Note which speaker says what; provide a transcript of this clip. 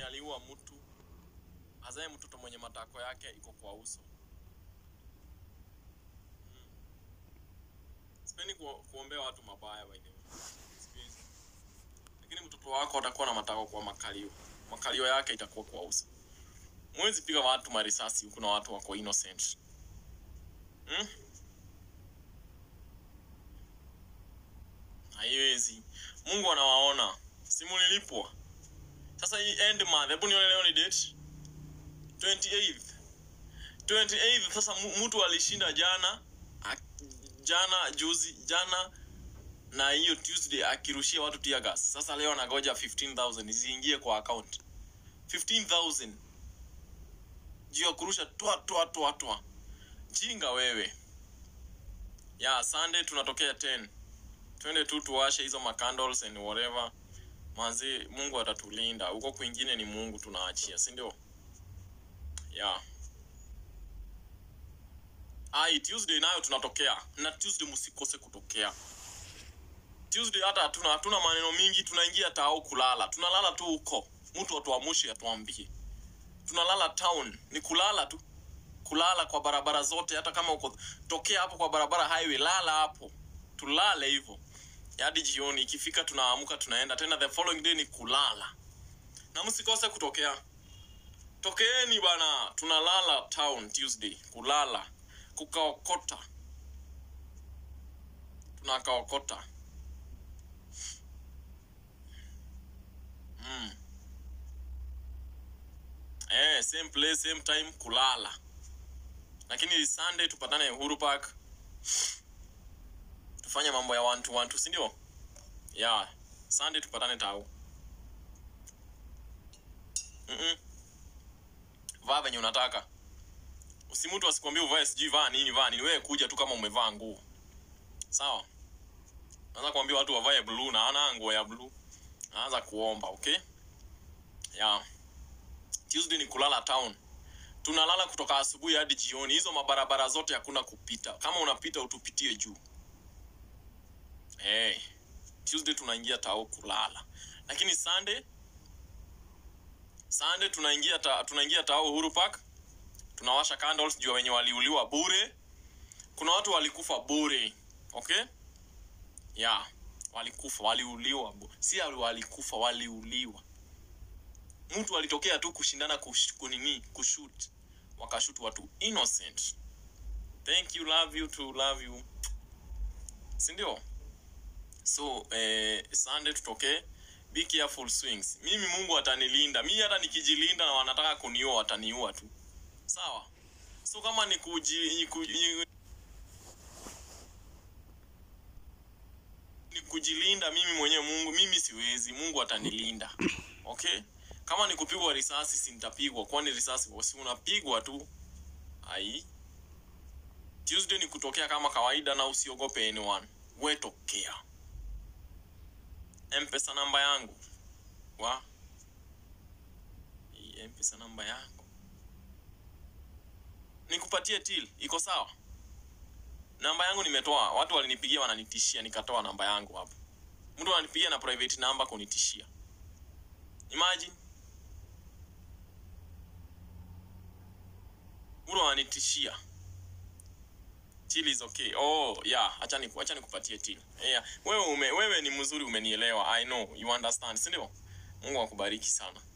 Speaker 1: mwenye aliua mtu azae mtoto mwenye matako yake iko kwa uso. Sipendi kuombea watu mabaya by the way. Lakini mtoto wako atakuwa na matako kwa makalio. Makalio yake itakuwa kwa uso. Mwezi piga watu marisasi huku na watu wako innocent. Haiwezi. Mungu anawaona. Simu nilipwa. Sasa hii end month, hebu nione leo ni date 28th. 28th sasa mtu alishinda jana na hiyo Tuesday akirushia watu tear gas. Sasa leo anagoja 15,000 ziingie kwa account. 15,000. Juu ya kurusha toa. Jinga wewe. Ya Sunday tunatokea 10. Twende tu tuwashe hizo candles and whatever. Manzi Mungu atatulinda. Huko kwingine ni Mungu tunaachia, si ndio? Yeah. Tuesday nayo tunatokea. Na Tuesday msikose kutokea. Tuesday hata hatuna maneno mingi, tunaingia tao kulala. Tunalala tu huko. Mtu atuamshe atuambie. Tunalala town, ni kulala tu. Kulala kwa barabara zote, hata kama uko tokea hapo kwa barabara highway, lala hapo. Tulale hivyo. Hadi jioni ikifika tunaamuka tunaenda tena, the following day ni kulala. Na msikose kutokea. Tokeeni bana, tunalala town Tuesday, kulala, kukaokota. Tunakaokota. Same place, same time, kulala. Lakini Sunday tupatane Uhuru Park. Tufanye mambo ya 1-to-1, si ndio? Yeah, Sunday tupatane tao. Vaa venye unataka. Usimutu asikwambie uvae sijui vaa nini. Wewe kuja tu kama umevaa nguo. Sawa? Naanza kuambia watu wavae blue na ana nguo ya blue. Naanza kuomba, okay? Yeah. Tuesday ni kulala town. Tunalala kutoka asubuhi hadi jioni. Hizo mabarabara zote hakuna kupita. Kama unapita utupitie juu. Tuesday tunaingia tao kulala. Lakini Sunday tunaingia tao Uhuru Park. Tunawasha candles juu wenye waliuliwa bure. Kuna watu walikufa bure. Okay? Yeah, waliuliwa. Si walikufa, waliuliwa. Mtu alitokea tu kushindana kushoot. Wakashoot watu innocent. Thank you, love you. Sindio? So, Sunday tutokee. Be careful swings. Mimi Mungu atanilinda. Mimi hata nikijilinda na wanataka kuniua wataniua tu. Sawa? So kama ni kujilinda mimi mwenyewe Mungu, mimi siwezi. Mungu atanilinda. Okay? Kama ni kupigwa risasi si nitapigwa, kwani risasi si unapigwa tu. Tuesday ni kutokea kama kawaida na usiogope anyone. Wewe tokea. M-Pesa namba yangu. Hii M-Pesa namba yangu. Nikupatie till, iko sawa? Namba yangu nimetoa, watu walinipigia wananitishia, nikatoa namba yangu hapo. Mtu ananipigia na private number kunitishia. Imagine. Mtu ananitishia. Till is okay. Acha nikupatie till. Wewe ni mzuri, umenielewa. I know, you understand, si ndio? Mungu akubariki sana.